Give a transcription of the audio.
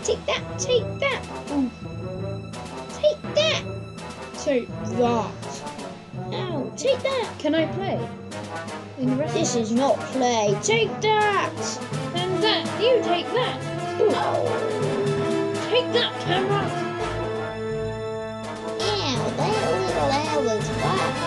Take that. Take that. Oh. Take that. Take that. Ow. Take that. Can I play? In the rest This is not play. Take that. And that. You take that. Ow. Take that, camera. Ow, that little owl was whack.